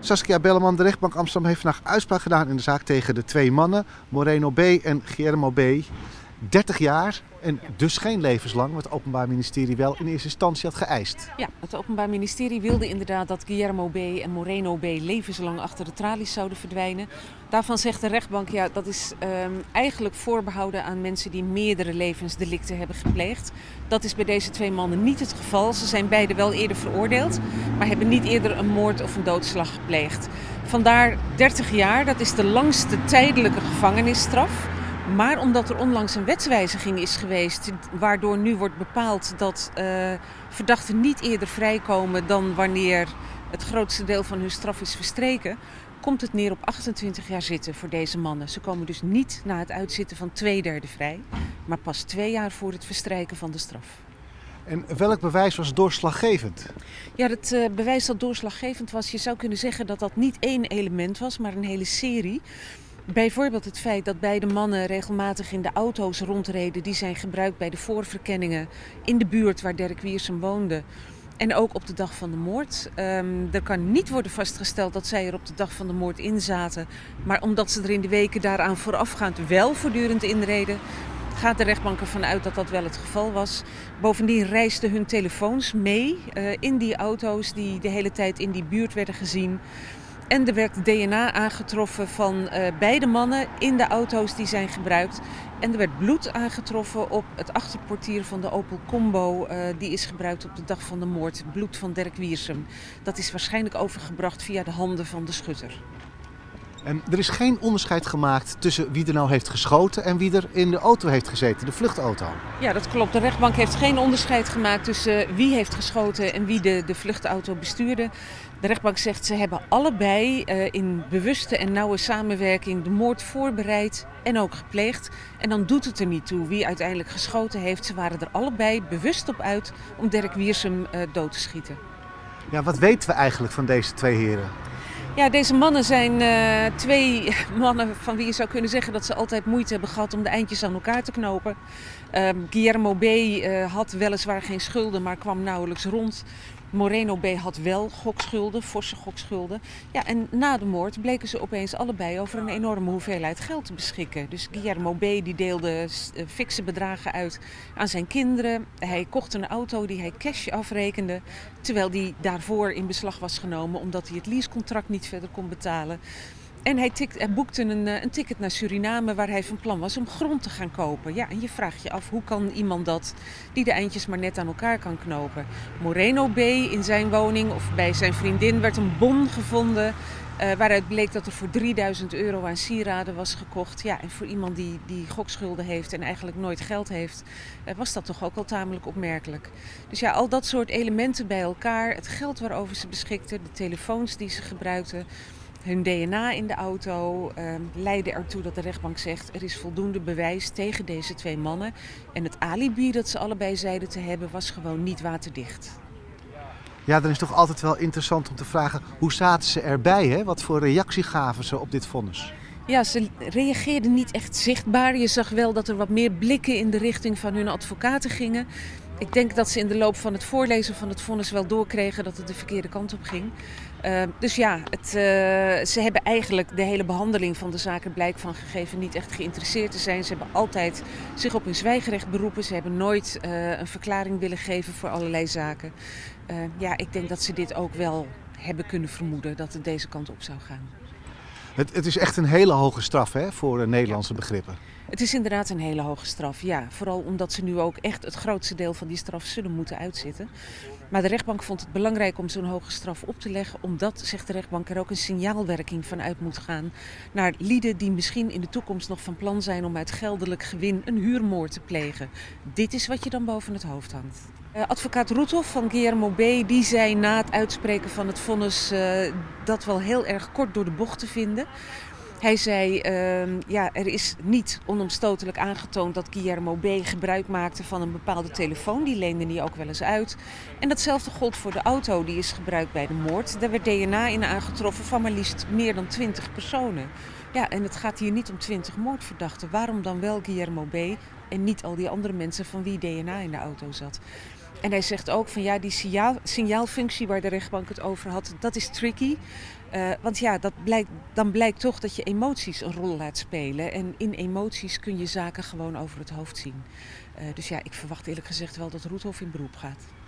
Saskia Belleman, de rechtbank Amsterdam heeft vandaag uitspraak gedaan in de zaak tegen de twee mannen, Moreno B. en Guillermo B. 30 jaar en dus geen levenslang, wat het Openbaar Ministerie wel in eerste instantie had geëist. Ja, het Openbaar Ministerie wilde inderdaad dat Guillermo B. en Moreno B. levenslang achter de tralies zouden verdwijnen. Daarvan zegt de rechtbank, ja, dat is eigenlijk voorbehouden aan mensen die meerdere levensdelicten hebben gepleegd. Dat is bij deze twee mannen niet het geval. Ze zijn beide wel eerder veroordeeld, maar hebben niet eerder een moord of een doodslag gepleegd. Vandaar 30 jaar, dat is de langste tijdelijke gevangenisstraf. Maar omdat er onlangs een wetswijziging is geweest, waardoor nu wordt bepaald dat verdachten niet eerder vrijkomen dan wanneer het grootste deel van hun straf is verstreken, komt het neer op 28 jaar zitten voor deze mannen. Ze komen dus niet na het uitzitten van 2/3 vrij, maar pas 2 jaar voor het verstrijken van de straf. En welk bewijs was doorslaggevend? Ja, het bewijs dat doorslaggevend was, je zou kunnen zeggen dat dat niet één element was, maar een hele serie. Bijvoorbeeld het feit dat beide mannen regelmatig in de auto's rondreden die zijn gebruikt bij de voorverkenningen in de buurt waar Derk Wiersum woonde. En ook op de dag van de moord. Er kan niet worden vastgesteld dat zij er op de dag van de moord in zaten. Maar omdat ze er in de weken daaraan voorafgaand wel voortdurend inreden, gaat de rechtbank ervan uit dat dat wel het geval was. Bovendien reisden hun telefoons mee in die auto's die de hele tijd in die buurt werden gezien. En er werd DNA aangetroffen van beide mannen in de auto's die zijn gebruikt. En er werd bloed aangetroffen op het achterportier van de Opel Combo. Die is gebruikt op de dag van de moord. Bloed van Derk Wiersum. Dat is waarschijnlijk overgebracht via de handen van de schutter. En er is geen onderscheid gemaakt tussen wie er nou heeft geschoten en wie er in de auto heeft gezeten, de vluchtauto. Ja, dat klopt. De rechtbank heeft geen onderscheid gemaakt tussen wie heeft geschoten en wie de vluchtauto bestuurde. De rechtbank zegt ze hebben allebei in bewuste en nauwe samenwerking de moord voorbereid en ook gepleegd. En dan doet het er niet toe wie uiteindelijk geschoten heeft. Ze waren er allebei bewust op uit om Derk Wiersum dood te schieten. Ja, wat weten we eigenlijk van deze twee heren? Ja, deze mannen zijn twee mannen van wie je zou kunnen zeggen dat ze altijd moeite hebben gehad om de eindjes aan elkaar te knopen. Guillermo B. Had weliswaar geen schulden, maar kwam nauwelijks rond. Moreno B. had wel gokschulden, forse gokschulden. Ja, en na de moord bleken ze opeens allebei over een enorme hoeveelheid geld te beschikken. Dus Guillermo B. die deelde fikse bedragen uit aan zijn kinderen. Hij kocht een auto die hij cash afrekende, terwijl die daarvoor in beslag was genomen omdat hij het leasecontract niet verder kon betalen. En hij boekte een ticket naar Suriname waar hij van plan was om grond te gaan kopen. Ja, en je vraagt je af, hoe kan iemand dat die de eindjes maar net aan elkaar kan knopen? Moreno B. in zijn woning of bij zijn vriendin werd een bon gevonden waaruit bleek dat er voor 3000 euro aan sieraden was gekocht. Ja, en voor iemand die gokschulden heeft en eigenlijk nooit geld heeft, was dat toch ook wel tamelijk opmerkelijk. Dus ja, al dat soort elementen bij elkaar, het geld waarover ze beschikten, de telefoons die ze gebruikten, hun DNA in de auto leidde ertoe dat de rechtbank zegt er is voldoende bewijs tegen deze twee mannen. En het alibi dat ze allebei zeiden te hebben was gewoon niet waterdicht. Ja, dan is het toch altijd wel interessant om te vragen hoe zaten ze erbij, hè? Wat voor reactie gaven ze op dit vonnis? Ja, ze reageerden niet echt zichtbaar. Je zag wel dat er wat meer blikken in de richting van hun advocaten gingen. Ik denk dat ze in de loop van het voorlezen van het vonnis wel doorkregen dat het de verkeerde kant op ging. Dus ja, ze hebben eigenlijk de hele behandeling van de zaak er blijk van gegeven niet echt geïnteresseerd te zijn. Ze hebben altijd zich op hun zwijgerecht beroepen. Ze hebben nooit een verklaring willen geven voor allerlei zaken. Ja, ik denk dat ze dit ook wel hebben kunnen vermoeden, dat het deze kant op zou gaan. Het is echt een hele hoge straf, hè, voor Nederlandse begrippen. Het is inderdaad een hele hoge straf, ja. Vooral omdat ze nu ook echt het grootste deel van die straf zullen moeten uitzitten. Maar de rechtbank vond het belangrijk om zo'n hoge straf op te leggen, omdat, zegt de rechtbank, er ook een signaalwerking van uit moet gaan naar lieden die misschien in de toekomst nog van plan zijn om uit geldelijk gewin een huurmoord te plegen. Dit is wat je dan boven het hoofd hangt. Advocaat Roethoff van Guillermo B. die zei na het uitspreken van het vonnis dat wel heel erg kort door de bocht te vinden. Hij zei, ja, er is niet onomstotelijk aangetoond dat Guillermo B. gebruik maakte van een bepaalde telefoon. Die leende hij ook wel eens uit. En datzelfde gold voor de auto die is gebruikt bij de moord. Daar werd DNA in aangetroffen van maar liefst meer dan 20 personen. Ja, en het gaat hier niet om 20 moordverdachten. Waarom dan wel Guillermo B. en niet al die andere mensen van wie DNA in de auto zat? En hij zegt ook van ja, die signaalfunctie waar de rechtbank het over had, dat is tricky. Want ja, dan blijkt toch dat je emoties een rol laat spelen. En in emoties kun je zaken gewoon over het hoofd zien. Dus ja, ik verwacht eerlijk gezegd wel dat Roethoff in beroep gaat.